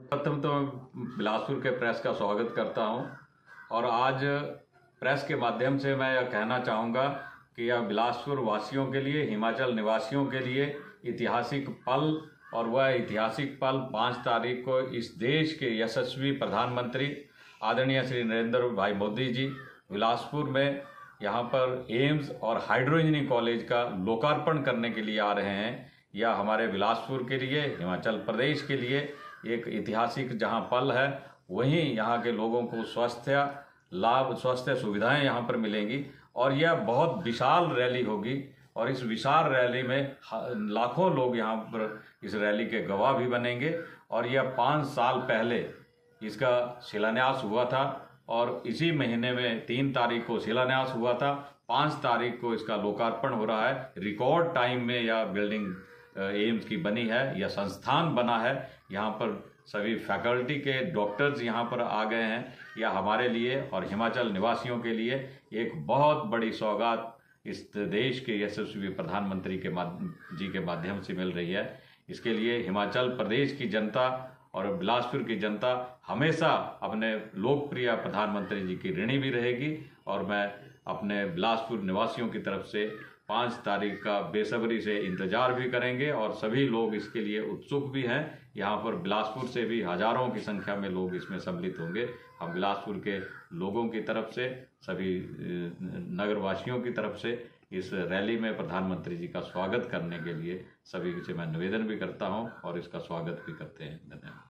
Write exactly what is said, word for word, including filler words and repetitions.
प्रथम तो बिलासपुर के प्रेस का स्वागत करता हूं और आज प्रेस के माध्यम से मैं यह कहना चाहूँगा कि यह बिलासपुर वासियों के लिए, हिमाचल निवासियों के लिए ऐतिहासिक पल और वह ऐतिहासिक पल पाँच तारीख को इस देश के यशस्वी प्रधानमंत्री आदरणीय श्री नरेंद्र भाई मोदी जी बिलासपुर में यहाँ पर एम्स और हाइड्रो इंजीनियरिंग कॉलेज का लोकार्पण करने के लिए आ रहे हैं। यह हमारे बिलासपुर के लिए, हिमाचल प्रदेश के लिए एक ऐतिहासिक जहां पल है, वहीं यहाँ के लोगों को स्वास्थ्य लाभ, स्वास्थ्य सुविधाएं यहाँ पर मिलेंगी और यह बहुत विशाल रैली होगी और इस विशाल रैली में लाखों लोग यहाँ पर इस रैली के गवाह भी बनेंगे। और यह पाँच साल पहले इसका शिलान्यास हुआ था और इसी महीने में तीन तारीख को शिलान्यास हुआ था, पाँच तारीख को इसका लोकार्पण हो रहा है। रिकॉर्ड टाइम में यह बिल्डिंग एम्स की बनी है, यह संस्थान बना है। यहाँ पर सभी फैकल्टी के डॉक्टर्स यहाँ पर आ गए हैं। यह हमारे लिए और हिमाचल निवासियों के लिए एक बहुत बड़ी सौगात इस देश के यशस्वी प्रधानमंत्री के जी के माध्यम से मिल रही है। इसके लिए हिमाचल प्रदेश की जनता और बिलासपुर की जनता हमेशा अपने लोकप्रिय प्रधानमंत्री जी की ऋणी भी रहेगी और मैं अपने बिलासपुर निवासियों की तरफ से पाँच तारीख का बेसब्री से इंतजार भी करेंगे और सभी लोग इसके लिए उत्सुक भी हैं। यहाँ पर बिलासपुर से भी हजारों की संख्या में लोग इसमें सम्मिलित होंगे। हम बिलासपुर के लोगों की तरफ से, सभी नगरवासियों की तरफ से इस रैली में प्रधानमंत्री जी का स्वागत करने के लिए सभी से मैं निवेदन भी करता हूँ और इसका स्वागत भी करते हैं। धन्यवाद।